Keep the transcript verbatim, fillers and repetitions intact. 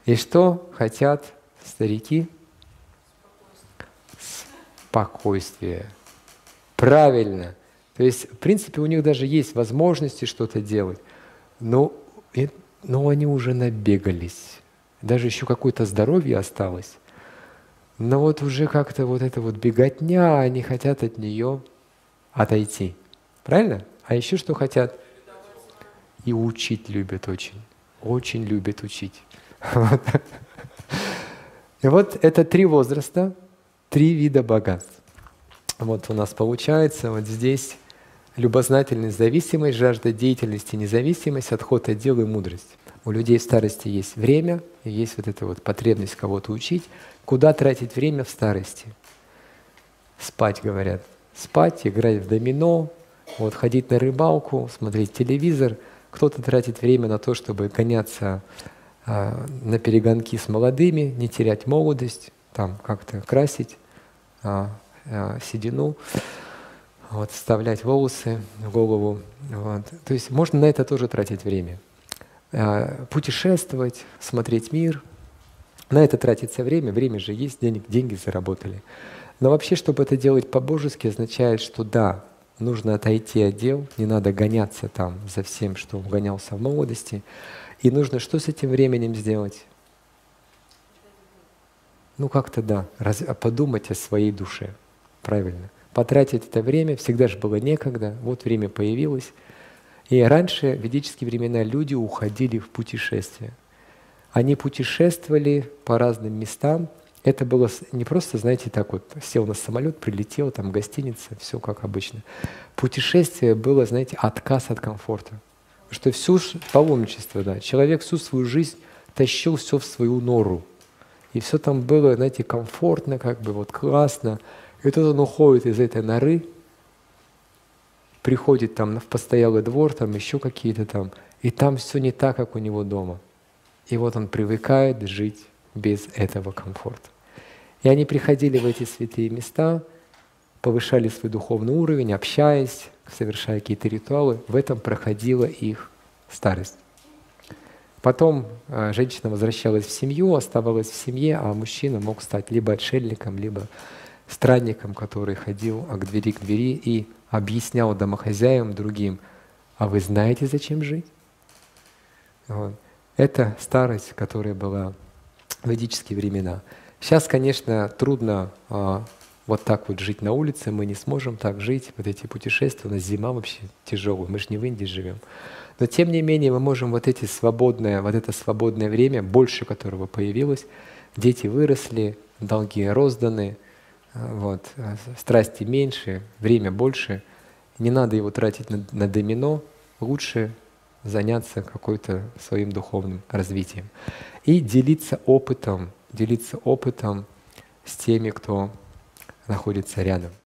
И что хотят старики? Спокойствие. Правильно. То есть, в принципе, у них даже есть возможности что-то делать, но, но они уже набегались. Даже еще какое-то здоровье осталось. Но вот уже как-то вот эта вот беготня, они хотят от нее отойти. Правильно? А еще что хотят? И учить любят очень. Очень любят учить. И вот это три возраста, три вида богатств. Вот у нас получается вот здесь любознательность, зависимость, жажда деятельности, независимость, отход от дел и мудрость. У людей в старости есть время, и есть вот эта вот потребность кого-то учить. Куда тратить время в старости? Спать, говорят. Спать, играть в домино, вот, ходить на рыбалку, смотреть телевизор. Кто-то тратит время на то, чтобы гоняться а, на перегонки с молодыми, не терять молодость, там как-то красить а, а, седину, вот, вставлять волосы в голову. Вот. То есть можно на это тоже тратить время. А, путешествовать, смотреть мир. На это тратится время, время же есть, денег, деньги заработали. Но вообще, чтобы это делать по-божески, означает, что да, нужно отойти от дел, не надо гоняться там за всем, что гонялся в молодости. И нужно что с этим временем сделать? Ну как-то да, раз, подумать о своей душе, правильно. Потратить это время, всегда же было некогда, вот время появилось. И раньше, в ведические времена, люди уходили в путешествия. Они путешествовали по разным местам. Это было не просто, знаете, так вот, сел на самолет, прилетел, там гостиница, все как обычно. Путешествие было, знаете, отказ от комфорта. Потому что всю паломничество, да, человек всю свою жизнь тащил все в свою нору. И все там было, знаете, комфортно, как бы вот классно. И тут он уходит из этой норы, приходит там в постоялый двор, там еще какие-то там, и там все не так, как у него дома. И вот он привыкает жить без этого комфорта. И они приходили в эти святые места, повышали свой духовный уровень, общаясь, совершая какие-то ритуалы. В этом проходила их старость. Потом э, женщина возвращалась в семью, оставалась в семье, а мужчина мог стать либо отшельником, либо странником, который ходил к двери к двери и объяснял домохозяевам другим: а вы знаете, зачем жить? Вот. Это старость, которая была в ведические времена. Сейчас, конечно, трудно а, вот так вот жить на улице, мы не сможем так жить, вот эти путешествия, у нас зима вообще тяжелая, мы же не в Индии живем. Но тем не менее мы можем вот, эти свободное, вот это свободное время, больше которого появилось, дети выросли, долги розданы, вот, страсти меньше, время больше, не надо его тратить на, на домино, лучше заняться какой-то своим духовным развитием. И делиться опытом, делиться опытом с теми, кто находится рядом.